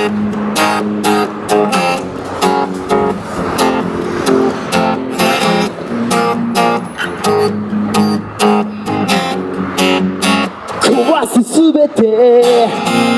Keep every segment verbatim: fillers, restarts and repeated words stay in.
壊すすべて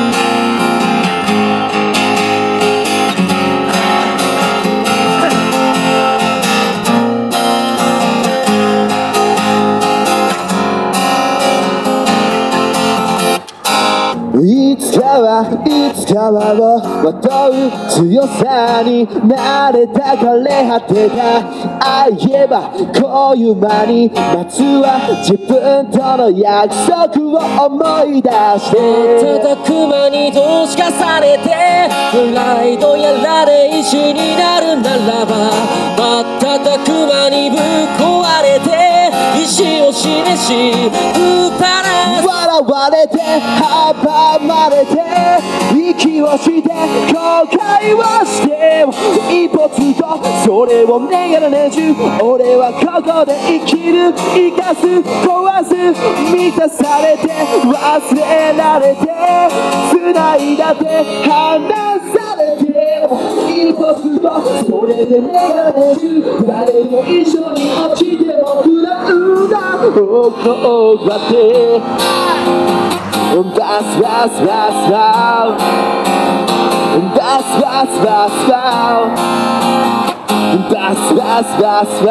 いつかはいつかはをまとう強さに慣れた枯れ果てたああ言えばこういう間に夏は自分との約束を思い出して瞬く間に投資化されてプライドやられ石になるならば瞬く間にぶっ壊れて意志を示しぶっ放す笑われて阻まれて息をして後悔をして一歩ずつとそれを願らねじ俺はここで生きる生かす壊す満たされて忘れられて繋いだ手離されて一歩ずつとそれで願らねじ誰も一緒に落ちても食らうんだこうやってバスバスバスバスバスバスバスバスバスバスバス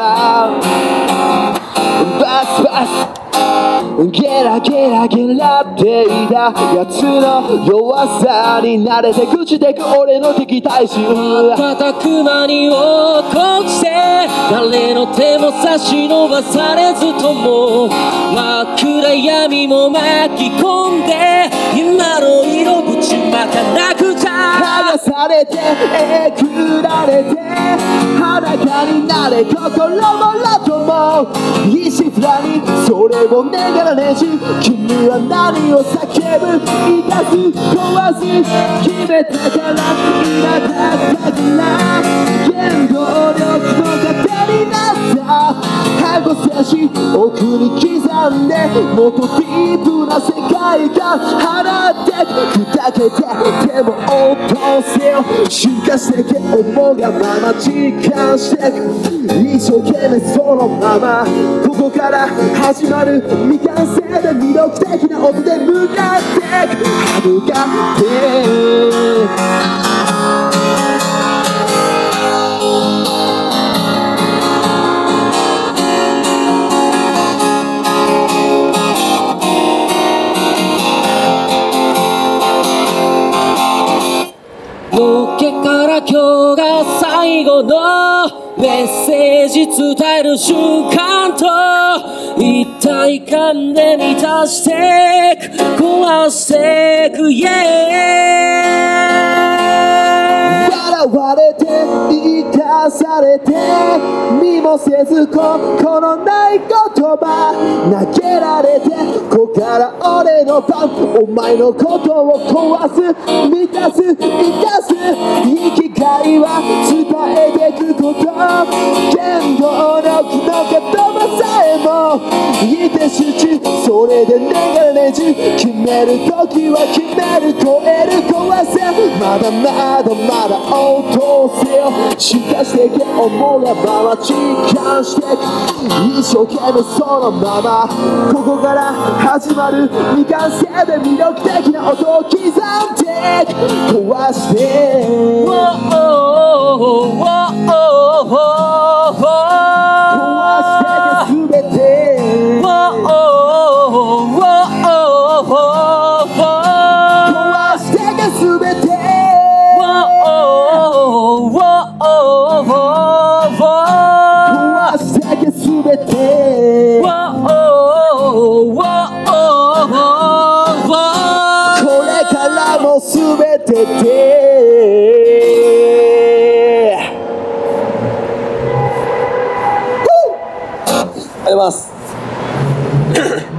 バスバスゲラゲラゲラっていたやつの弱さに慣れて朽ちてく俺の敵対心瞬く間に落っこちて誰の手も差し伸ばされずとも真っ暗闇も巻き込んで今の色ぶちまかなくちゃ剥がされてえぐられて裸になれ心もろとも石ふらにそれを願らねじ君は何を叫ぶ生かす壊す決めたから今だったから原動力の糧になった過去精神奥に刻んでもっとディープな世界観放って砕けてでも応答せよ進化してけ思うがまま実感してく一生懸命そのままここから始まる未完成で魅力的な音で向かってく歯向かってのっけから今日が最後のメッセージ伝える瞬間と一体感で満たしていく壊していく yeah 笑われて生かされて見もせず心ない言葉投げられてここから俺の番お前のことを壊す満たす生かす生きがいは伝えてくこと原動力の言葉さえもいて集中それで願らねじ決める時は決める超える壊せまだまだまだ応答せよ進化していけ思うがまま実感していく一生懸命そのままここから始まる未完成で魅力的な音を刻んで壊して全てありがとうございます。